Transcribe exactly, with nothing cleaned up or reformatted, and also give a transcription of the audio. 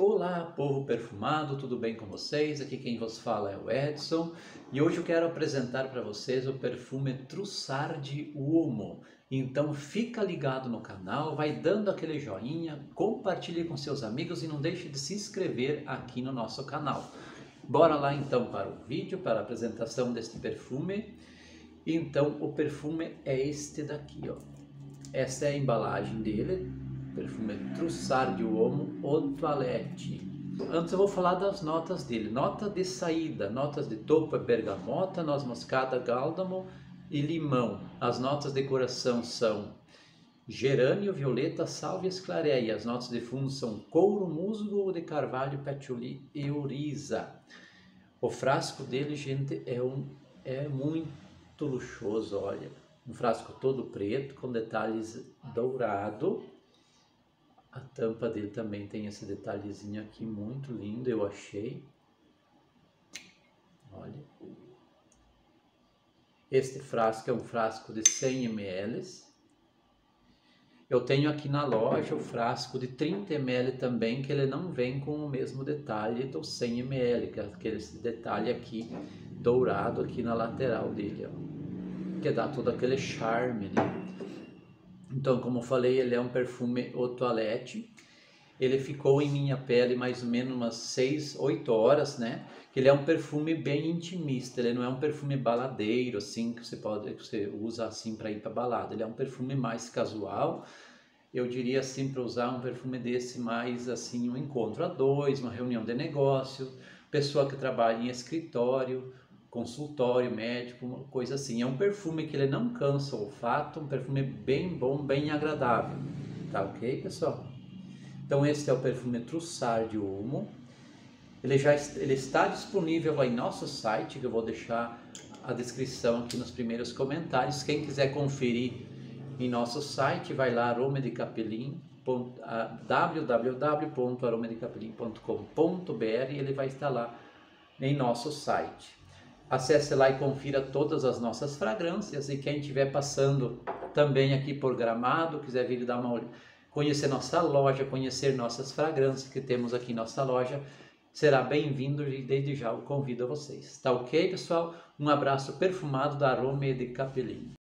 Olá, povo perfumado, tudo bem com vocês? Aqui quem vos fala é o Edson e hoje eu quero apresentar para vocês o perfume Trussardi Uomo. Então fica ligado no canal, vai dando aquele joinha, compartilhe com seus amigos e não deixe de se inscrever aqui no nosso canal. Bora lá então para o vídeo, para a apresentação deste perfume. Então o perfume é este daqui, ó. Essa é a embalagem dele. Perfume Trussardi Uomo Eau Toilette. Antes eu vou falar das notas dele. Nota de saída, notas de topo é bergamota, noz moscada, cálamo e limão. As notas de decoração são gerânio, violeta, sálvia e esclareia. As notas de fundo são couro, musgo de carvalho, patchouli e ouriça. O frasco dele, gente, é, um, é muito luxuoso, olha. Um frasco todo preto com detalhes dourado. A tampa dele também tem esse detalhezinho aqui muito lindo, eu achei. Olha. Este frasco é um frasco de cem mililitros. Eu tenho aqui na loja o frasco de trinta mililitros também, que ele não vem com o mesmo detalhe do cem mililitros, que é aquele detalhe aqui dourado aqui na lateral dele, ó, que dá todo aquele charme, né? Então, como eu falei, ele é um perfume Eau Toilette. Ele ficou em minha pele mais ou menos umas seis, oito horas, né? Ele é um perfume bem intimista, ele não é um perfume baladeiro, assim, que você pode, que você usa assim para ir para balada. Ele é um perfume mais casual. Eu diria assim, para usar um perfume desse mais assim, um encontro a dois, uma reunião de negócio, pessoa que trabalha em escritório, consultório médico, uma coisa assim. É um perfume que ele não cansa o olfato, um perfume bem bom, bem agradável. Tá ok, pessoal? Então esse é o perfume Trussardi Uomo. Ele já ele está disponível lá em nosso site, que eu vou deixar a descrição aqui nos primeiros comentários. Quem quiser conferir em nosso site, vai lá Aroma de Capelin, w w w ponto aroma de capelin ponto com ponto b r, e ele vai estar lá em nosso site. Acesse lá e confira todas as nossas fragrâncias, e quem estiver passando também aqui por Gramado, quiser vir dar uma olhada, conhecer nossa loja, conhecer nossas fragrâncias que temos aqui em nossa loja, será bem-vindo e desde já eu convido a vocês. Tá ok, pessoal? Um abraço perfumado da Aroma de Capelin.